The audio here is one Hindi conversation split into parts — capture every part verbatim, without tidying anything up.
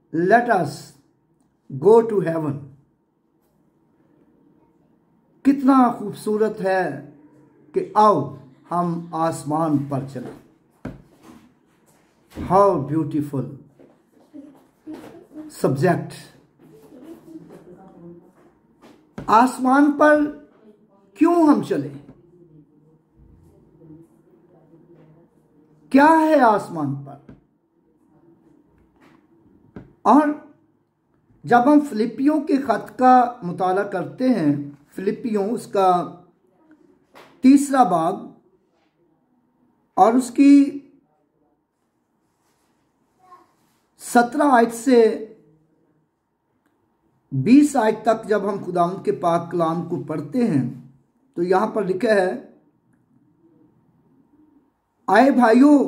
Late us go to heaven. कितना खूबसूरत है कि आओ हम आसमान पर चलें। How beautiful subject. आसमान पर क्यों हम चले? क्या है आसमान पर? और जब हम फिलिपियों के खत का मुताला करते हैं, फिलिपियों उसका तीसरा बाब और उसकी सत्रह आयत से बीस आयत तक जब हम खुदावंद के पाक कलाम को पढ़ते हैं तो यहां पर लिखा है, आए भाइयों,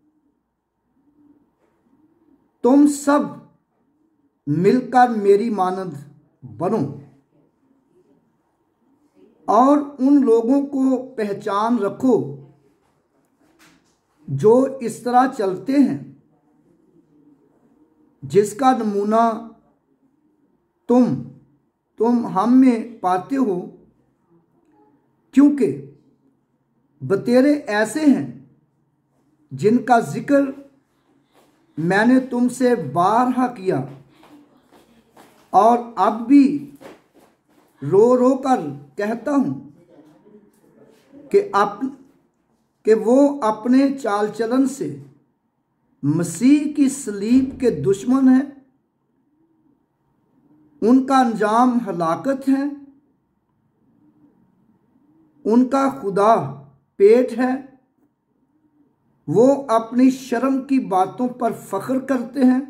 तुम सब मिलकर मेरी मानद बनो और उन लोगों को पहचान रखो जो इस तरह चलते हैं जिसका नमूना तुम तुम हम में पाते हो, क्योंकि बतेरे ऐसे हैं जिनका जिक्र मैंने तुमसे बारहा किया और अब भी रो रो कर कहता हूं कि अप कि वो अपने चाल चलन से मसीह की सलीब के दुश्मन हैं। उनका अंजाम हलाकत है, उनका खुदा पेट है। वो अपनी शर्म की बातों पर फख्र करते हैं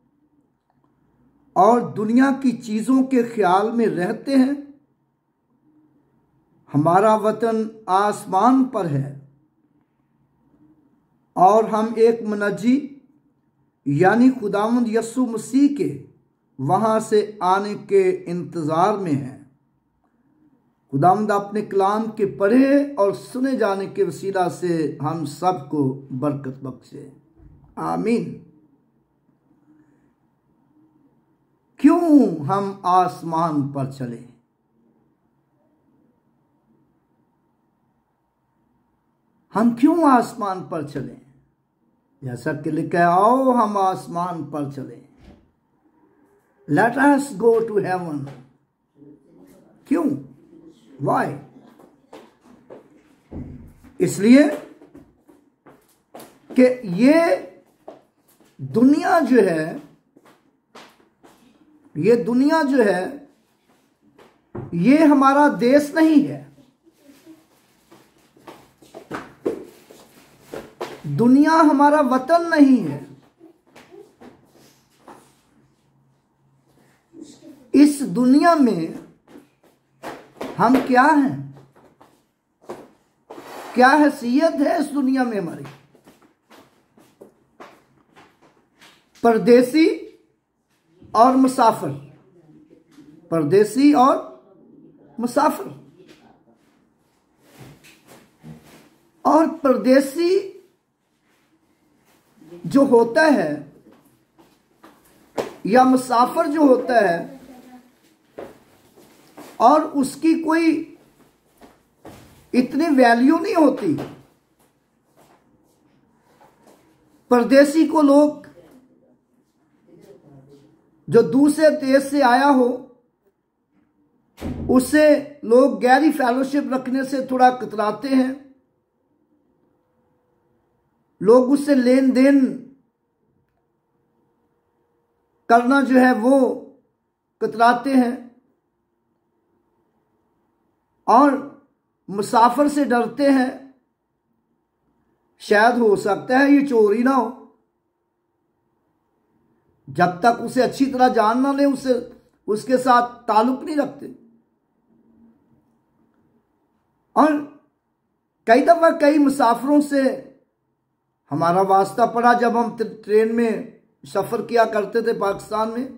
और दुनिया की चीजों के ख्याल में रहते हैं। हमारा वतन आसमान पर है और हम एक मुनज्जी यानी खुदावंद यस्सु मसीह के वहां से आने के इंतजार में हैं। खुदावंद अपने कलाम के पढ़े और सुने जाने के वसीला से हम सबको बरकत बख्शे, आमीन। क्यों हम आसमान पर चले? हम क्यों आसमान पर चले? जैसा कि लिखा है, आओ हम आसमान पर चले। Let us go to heaven. क्यों? वाई? इसलिए कि ये दुनिया जो है ये दुनिया जो है ये हमारा देश नहीं है। दुनिया हमारा वतन नहीं है। इस दुनिया में हम क्या हैं? क्या हैसियत है इस दुनिया में हमारी? परदेसी और मुसाफिर। परदेसी और मुसाफिर। और परदेसी जो होता है या मुसाफिर जो होता है और उसकी कोई इतनी वैल्यू नहीं होती। परदेसी को लोग जो दूसरे देश से आया हो उससे लोग गहरी फेलोशिप रखने से थोड़ा कतराते हैं। लोग उससे लेन देन करना जो है वो कतराते हैं और मुसाफिर से डरते हैं। शायद हो सकता है ये चोरी ना हो। जब तक उसे अच्छी तरह जान ना ले उससे उसके साथ ताल्लुक नहीं रखते। और कई दफा कई मुसाफिरों से हमारा वास्ता पड़ा जब हम ट्रेन में सफर किया करते थे पाकिस्तान में,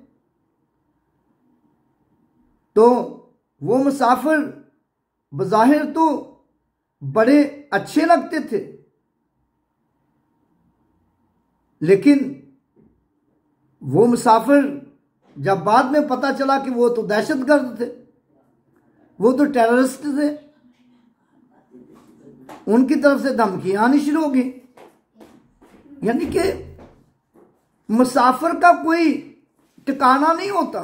तो वो मुसाफिर बज़ाहिर तो बड़े अच्छे लगते थे, लेकिन वो मुसाफिर, जब बाद में पता चला कि वो तो दहशतगर्द थे, वो तो टेररिस्ट थे, उनकी तरफ से धमकियां आनी शुरू हो गई। यानी कि मुसाफिर का कोई ठिकाना नहीं होता।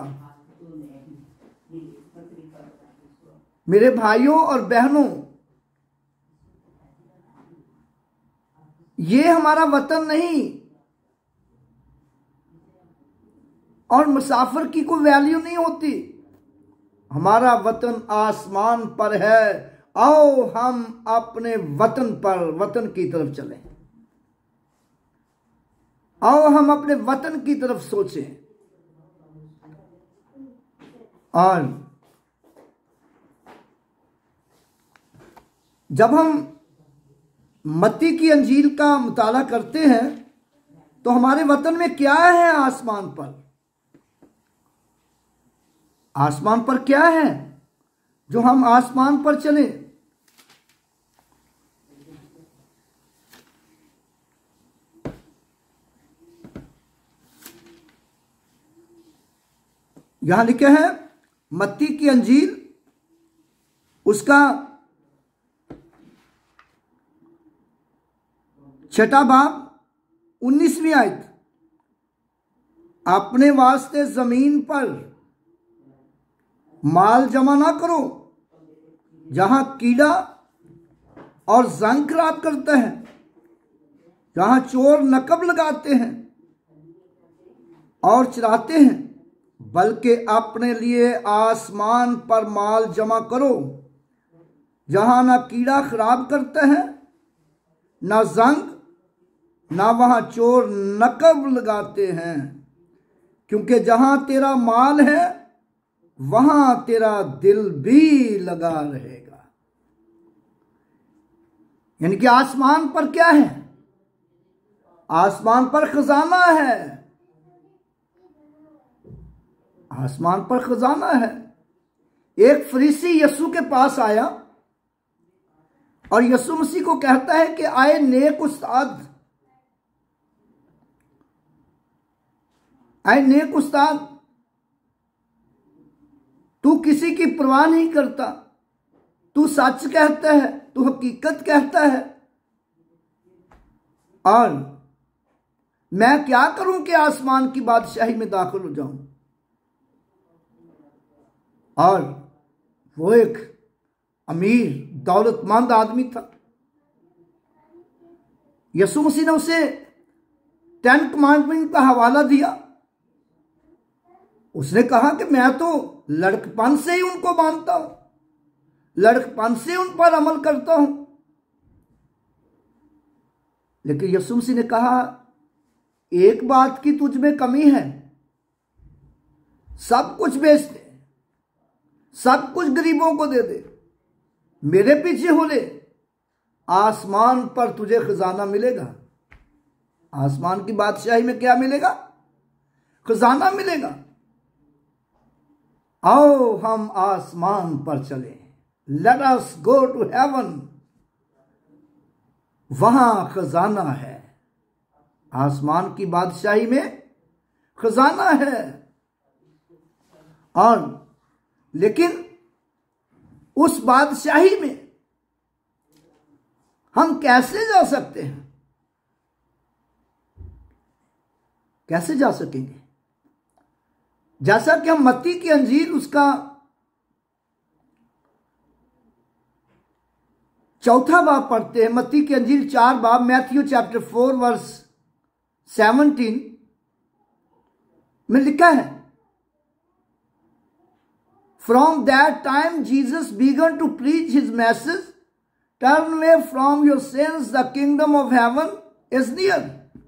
मेरे भाइयों और बहनों, ये हमारा वतन नहीं, और मुसाफिर की कोई वैल्यू नहीं होती। हमारा वतन आसमान पर है। आओ हम अपने वतन पर, वतन की तरफ चलें। आओ हम अपने वतन की तरफ सोचें। और जब हम मत्ती की अंजील का मुताला करते हैं तो हमारे वतन में क्या है? आसमान पर, आसमान पर क्या है जो हम आसमान पर चलें? यहां लिखे हैं मत्ती की अंजील, उसका छठा बाब उन्नीसवीं आयत, अपने वास्ते जमीन पर माल जमा ना करो जहां कीड़ा और जंग खराब करते हैं, जहां चोर नकब लगाते हैं और चराते हैं, बल्कि अपने लिए आसमान पर माल जमा करो जहां ना कीड़ा खराब करते हैं, ना जंग, ना वहां चोर नकब लगाते हैं, क्योंकि जहां तेरा माल है वहां तेरा दिल भी लगा रहेगा। यानी कि आसमान पर क्या है? आसमान पर खजाना है। आसमान पर खजाना है। एक फरीसी यीशु के पास आया और यीशु मसीह को कहता है कि आए नेक उस्ताद, आए नेक उस्ताद, तू किसी की परवाह नहीं करता, तू सच कहता है, तू हकीकत कहता है, और मैं क्या करूं कि आसमान की बादशाही में दाखिल हो जाऊं? और वो एक अमीर दौलतमंद आदमी था। यीशु मसीह ने उसे टेन कमांडमेंट का हवाला दिया। उसने कहा कि मैं तो लड़कपन से ही उनको मानता हूं, लड़कपन से उन पर अमल करता हूं। लेकिन यीशु मसीह ने कहा, एक बात की तुझ में कमी है, सब कुछ बेच दे, सब कुछ गरीबों को दे दे, मेरे पीछे हो ले, आसमान पर तुझे खजाना मिलेगा। आसमान की बादशाही में क्या मिलेगा? खजाना मिलेगा। आओ हम आसमान पर चलें, let us go to heaven. वहां खजाना है। आसमान की बादशाही में खजाना है। और लेकिन उस बादशाही में हम कैसे जा सकते हैं? कैसे जा सकेंगे? जैसा कि हम मत्ती की अंजील उसका चौथा बाब पढ़ते हैं। मत्ती की अंजील चार बाब, Matthew chapter four verse seventeen में लिखा है, from that time Jesus began to preach his message, turn away from your sins, the kingdom of heaven is near.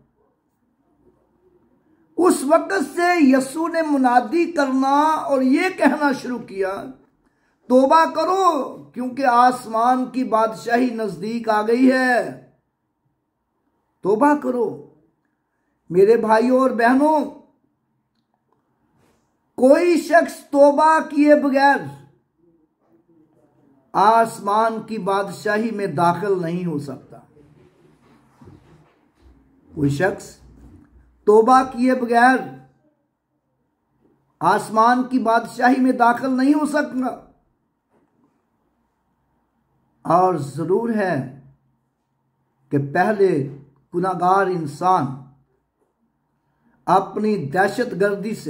उस वक्त से यीशु ने मुनादी करना और यह कहना शुरू किया, तौबा करो क्योंकि आसमान की बादशाही नजदीक आ गई है। तौबा करो। मेरे भाइयों और बहनों, कोई शख्स तौबा किए बगैर आसमान की बादशाही में दाखिल नहीं हो सकता। कोई शख्स तौबा किए बगैर आसमान की बादशाही में दाखिल नहीं हो सकता। और जरूर है कि पहले गुनाहगार इंसान अपनी दहशतगर्दी से,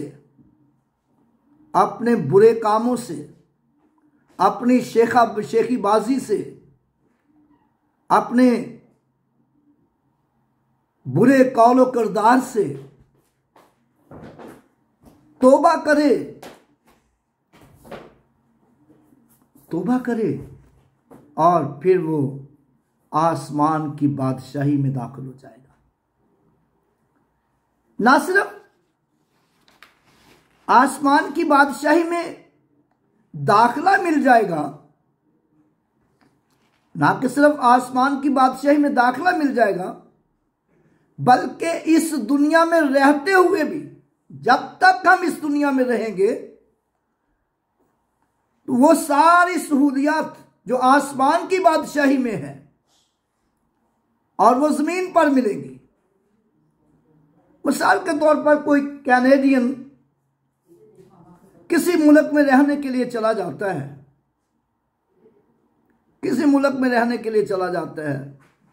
अपने बुरे कामों से, अपनी शेखा शेखीबाजी से, अपने बुरे कौलो किरदार से तौबा करे, तौबा करे और फिर वो आसमान की बादशाही में दाखिल हो जाएगा। ना सिर्फ आसमान की बादशाही में दाखिला मिल जाएगा, ना कि सिर्फ आसमान की बादशाही में दाखिला मिल जाएगा, बल्कि इस दुनिया में रहते हुए भी, जब तक हम इस दुनिया में रहेंगे, तो वो सारी सहूलियात जो आसमान की बादशाही में है और वो जमीन पर मिलेंगी। मिसाल के तौर पर कोई कैनेडियन किसी मुल्क में रहने के लिए चला जाता है, किसी मुल्क में रहने के लिए चला जाता है,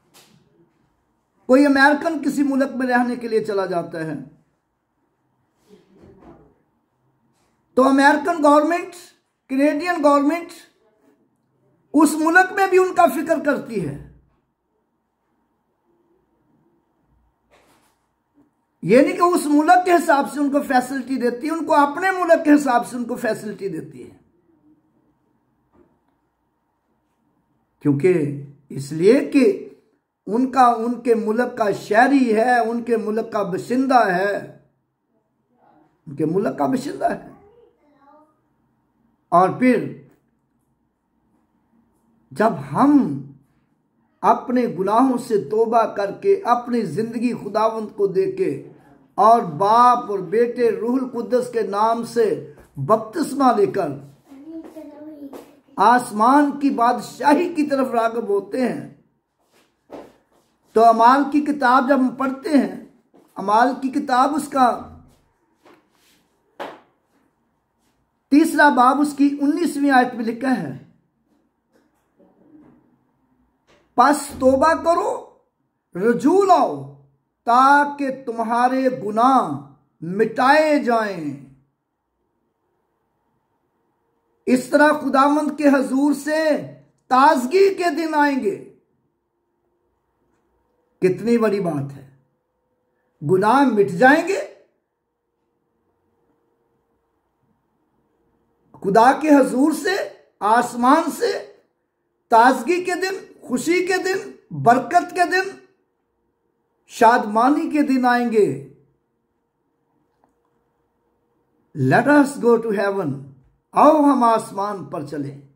कोई अमेरिकन किसी मुल्क में रहने के लिए चला जाता है, तो अमेरिकन गवर्नमेंट, कैनेडियन गवर्नमेंट उस मुल्क में भी उनका फिक्र करती है। ये नहीं कि उस मुल्क के हिसाब से उनको फैसिलिटी देती है, उनको अपने मुल्क के हिसाब से उनको फैसिलिटी देती है। क्योंकि इसलिए कि उनका उनके मुल्क का शहरी है, उनके मुल्क का बशिंदा है, उनके मुल्क का बशिंदा है। और फिर जब हम अपने गुनाहों से तौबा करके अपनी जिंदगी खुदावंद को देके और बाप और बेटे रूहुल कुद्दस के नाम से बपतिस्मा लेकर आसमान की बादशाही की तरफ राग़िब होते हैं, तो अमाल की किताब जब हम पढ़ते हैं, अमाल की किताब उसका तीसरा बाब उसकी उन्नीसवीं आयत में लिखा है, बस तौबा करो, रजू लाओ, ताकि तुम्हारे गुनाह मिटाए जाएं। इस तरह खुदावंद के हजूर से ताजगी के दिन आएंगे। कितनी बड़ी बात है, गुनाह मिट जाएंगे, खुदा के हजूर से, आसमान से ताजगी के दिन, खुशी के दिन, बरकत के दिन, शादमानी के दिन आएंगे। Let us go to heaven, आओ हम आसमान पर चलें।